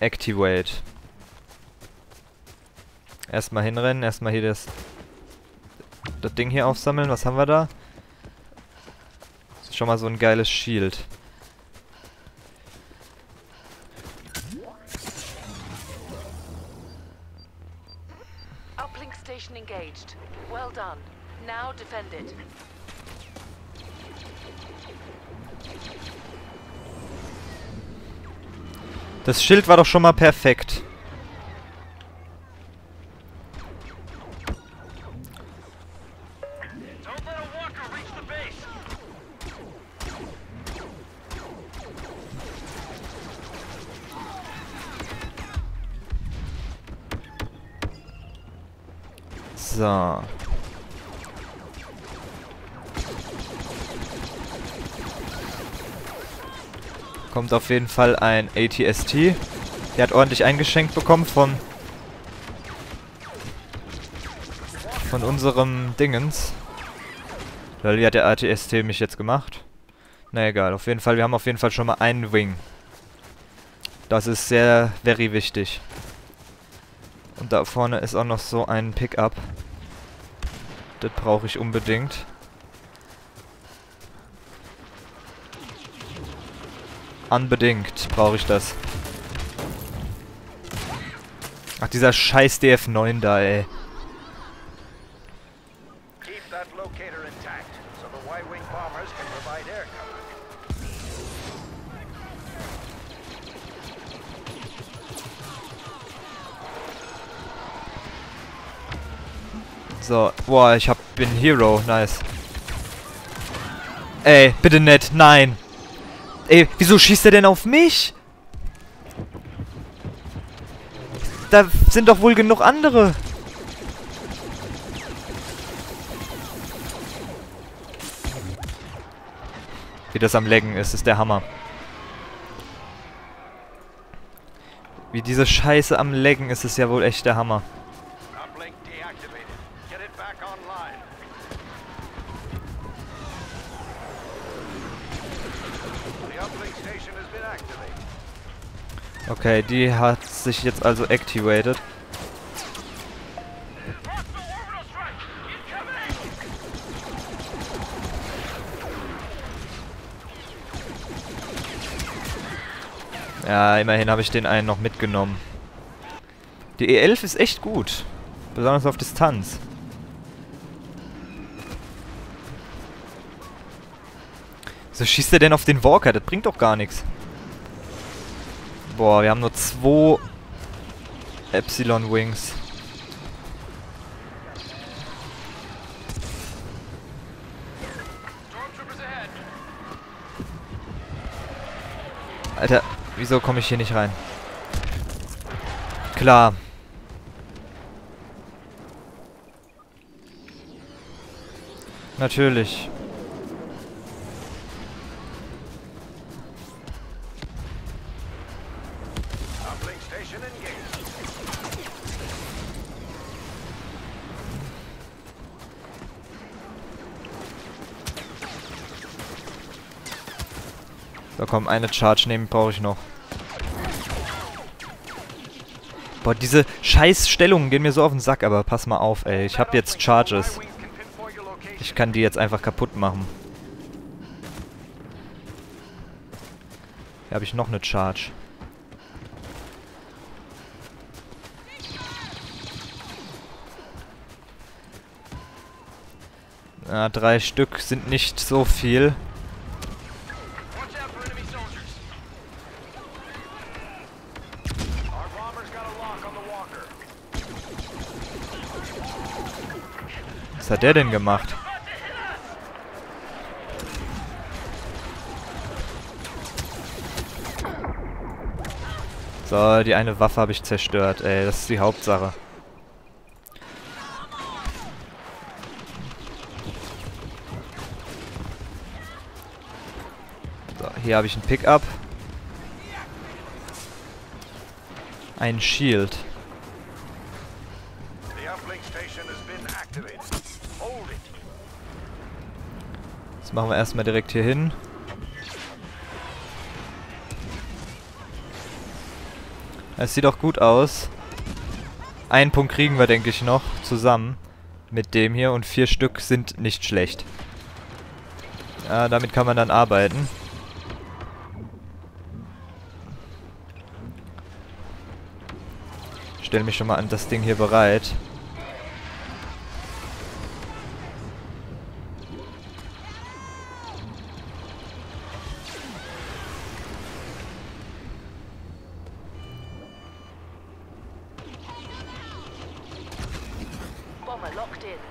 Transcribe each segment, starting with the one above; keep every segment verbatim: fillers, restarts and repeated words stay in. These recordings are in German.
Activate. Erstmal hinrennen, erstmal hier das, das Ding hier aufsammeln. Was haben wir da? Das ist schon mal so ein geiles Shield. Uplink station engaged. Well done. Now defend it. Das Schild war doch schon mal perfekt. So. Kommt auf jeden Fall ein A T S T. Der hat ordentlich eingeschenkt bekommen von von unserem Dingens. Wie hat der A T S T mich jetzt gemacht? Na egal, auf jeden Fall, wir haben auf jeden Fall schon mal einen Wing. Das ist sehr, very wichtig. Und da vorne ist auch noch so ein Pickup. Das brauche ich unbedingt. Unbedingt brauche ich das. Ach, dieser scheiß D F neun da, ey. So, boah, ich hab, bin Hero, nice. Ey, bitte nicht, nein. Ey, wieso schießt er denn auf mich? Da sind doch wohl genug andere. Wie das am Laggen ist, ist der Hammer. Wie diese Scheiße am Laggen ist, ist ja wohl echt der Hammer. Okay, die hat sich jetzt also activated. Ja, immerhin habe ich den einen noch mitgenommen. Die E elf ist echt gut. Besonders auf Distanz. Wieso schießt er denn auf den Walker? Das bringt doch gar nichts. Boah, wir haben nur zwei Epsilon Wings. Alter, wieso komme ich hier nicht rein? Klar. Natürlich. So, komm, eine Charge nehmen brauche ich noch. Boah, diese scheiß Stellungen gehen mir so auf den Sack, aber pass mal auf, ey. Ich habe jetzt Charges. Ich kann die jetzt einfach kaputt machen. Hier habe ich noch eine Charge. Na, drei Stück sind nicht so viel. Was hat der denn gemacht? So, die eine Waffe habe ich zerstört, ey. Das ist die Hauptsache. So, hier habe ich ein Pickup. Ein Shield. Das machen wir erstmal direkt hier hin. Es sieht auch gut aus. Einen Punkt kriegen wir, denke ich, noch zusammen mit dem hier. Und vier Stück sind nicht schlecht. Ja, damit kann man dann arbeiten. Ich stelle mich schon mal an das Ding hier bereit. Bomber locked in.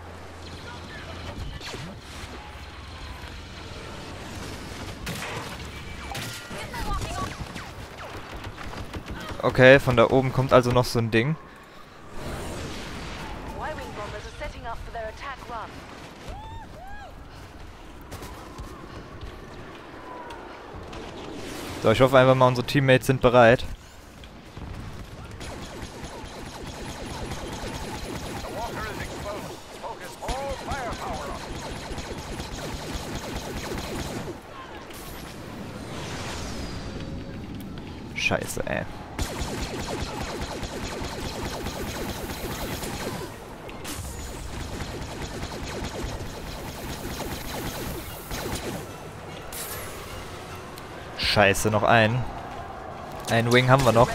Okay, von da oben kommt also noch so ein Ding. Y-wing bombers are setting up for their attack run. So, ich hoffe einfach mal, unsere Teammates sind bereit. Scheiße, ey. Scheiße, noch einen. Einen Wing haben wir noch.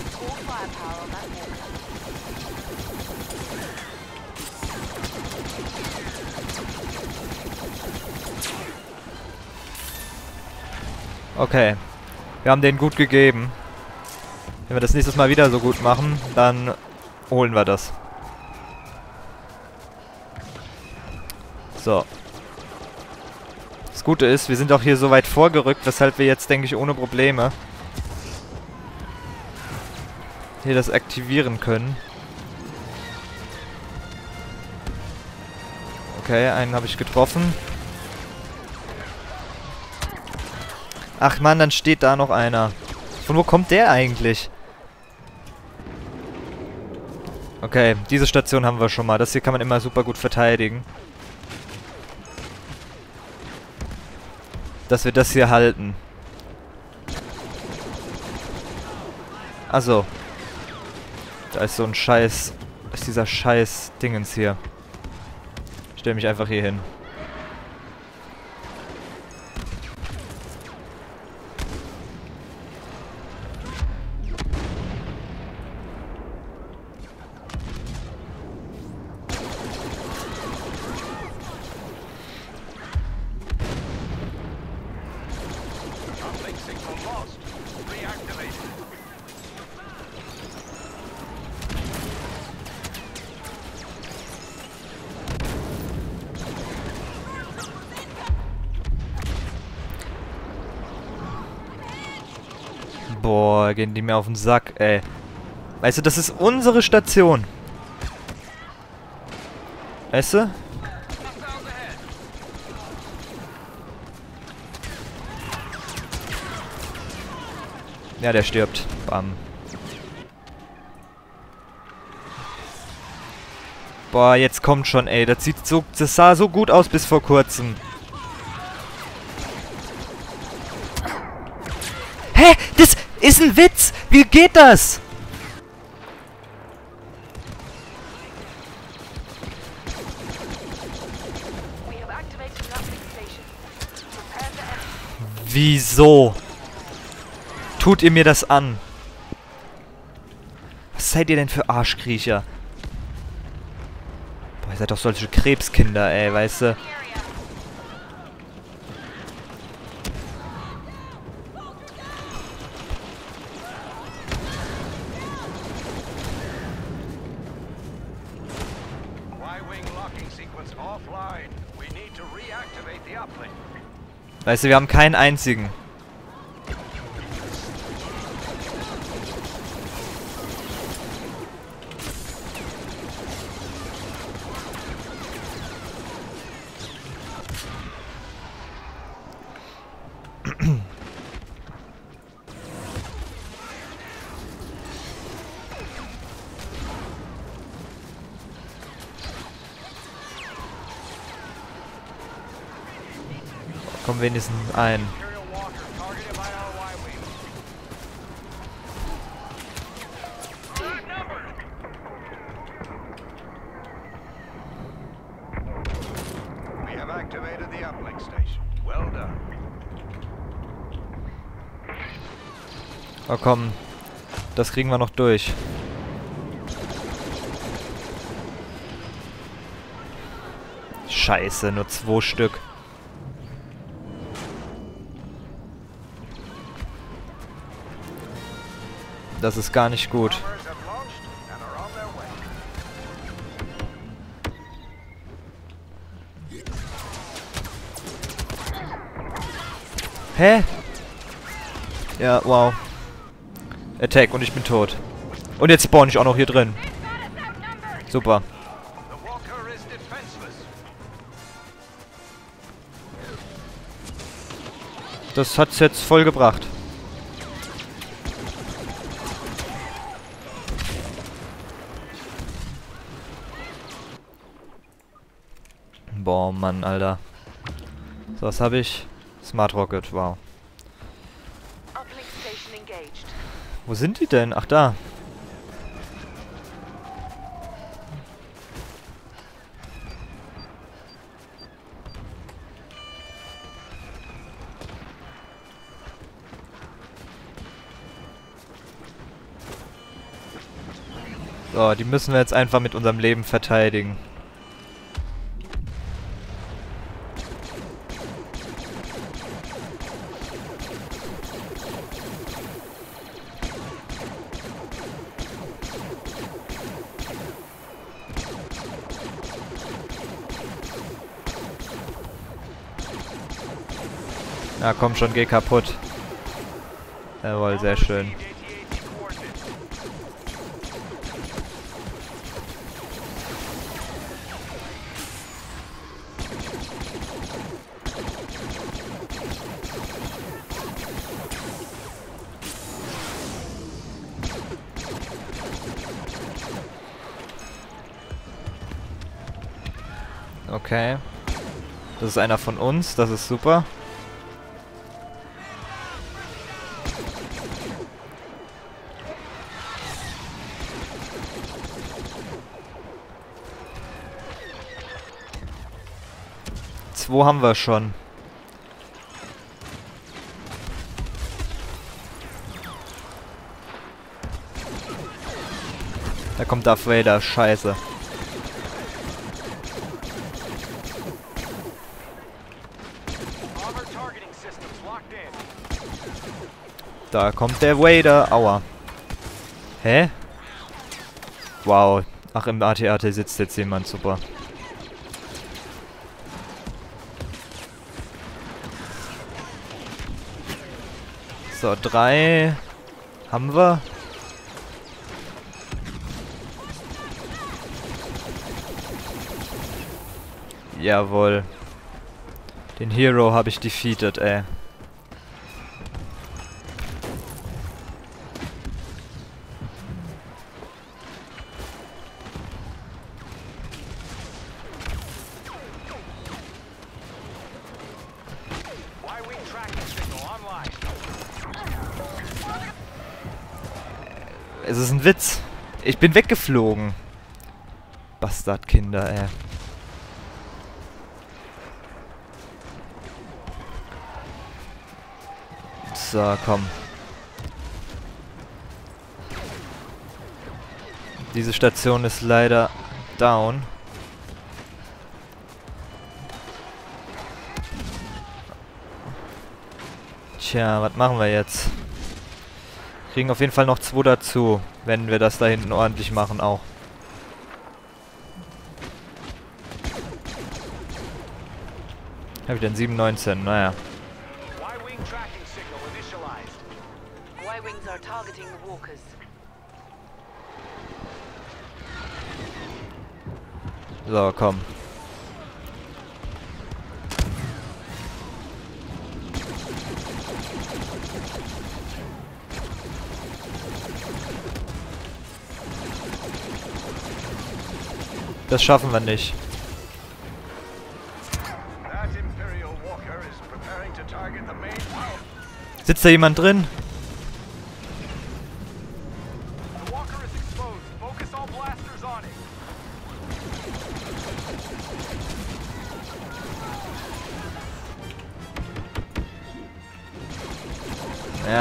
Okay. Wir haben den gut gegeben. Wenn wir das nächstes Mal wieder so gut machen, dann holen wir das. So. Das Gute ist, wir sind auch hier so weit vorgerückt, weshalb wir jetzt, denke ich, ohne Probleme hier das aktivieren können. Okay, einen habe ich getroffen. Ach man, dann steht da noch einer. Von wo kommt der eigentlich? Okay, diese Station haben wir schon mal. Das hier kann man immer super gut verteidigen. Dass wir das hier halten. Also. Da ist so ein Scheiß... Da ist dieser Scheiß Dingens hier. Ich stell mich einfach hier hin. Boah, gehen die mir auf den Sack, ey. Weißt du, das ist unsere Station. Weißt du? Ja, der stirbt. Bam. Boah, jetzt kommt schon, ey. Das sieht so, das sah so gut aus bis vor kurzem. Hä? Das ist ein Witz! Wie geht das? Wieso? Tut ihr mir das an? Was seid ihr denn für Arschkriecher? Boah, ihr seid doch solche Krebskinder, ey, weißt du? Weißt du, wir haben keinen einzigen. Komm wenigstens ein. Oh komm, das kriegen wir noch durch. Scheiße, nur zwei Stück. Das ist gar nicht gut. Hä? Ja, wow. Attack und ich bin tot. Und jetzt spawn ich auch noch hier drin. Super. Das hat's jetzt voll gebracht. Boah, Mann, Alter. So, was habe ich? Smart Rocket, wow. Wo sind die denn? Ach, da. So, die müssen wir jetzt einfach mit unserem Leben verteidigen. Na komm schon, geh kaputt. Jawohl, sehr schön. Okay. Das ist einer von uns, das ist super. Zwei haben wir schon. Da kommt Darth Vader, scheiße. Da kommt der Vader, aua. Hä? Wow. Ach, im A T A T sitzt jetzt jemand, super. So, drei haben wir. Jawohl. Den Hero habe ich defeated, ey. Es ist ein Witz. Ich bin weggeflogen. Bastardkinder, ey. So, komm. Diese Station ist leider down. Tja, was machen wir jetzt? Kriegen auf jeden Fall noch zwei dazu, wenn wir das da hinten ordentlich machen auch. Hab ich denn sieben neunzehn, naja. So, komm. Das schaffen wir nicht. Sitzt da jemand drin?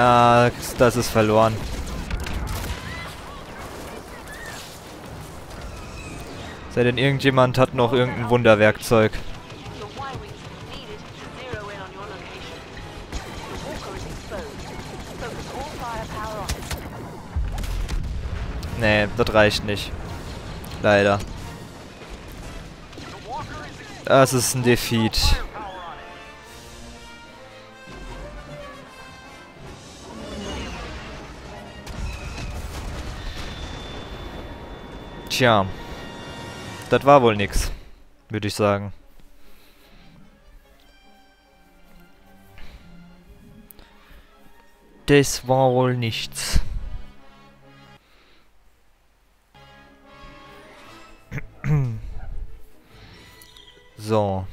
Ja, das ist verloren. Sei denn irgendjemand hat noch irgendein Wunderwerkzeug. Your Y-wings needed to zero in on your location. The walker is exposed. Focus all firepower on it. Nee, das reicht nicht. Leider. Das ist ein Defeat. Tja. Das war wohl nix, würde ich sagen. Das war wohl nichts. So.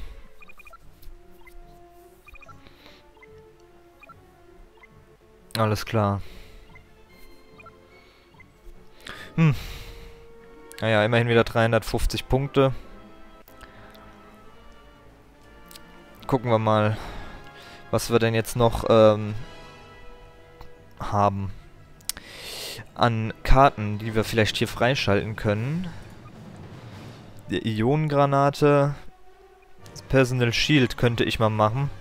Alles klar. Hm. Naja, immerhin wieder dreihundertfünfzig Punkte. Gucken wir mal, was wir denn jetzt noch ähm, haben. An Karten, die wir vielleicht hier freischalten können. Die Ionengranate. Das Personal Shield könnte ich mal machen.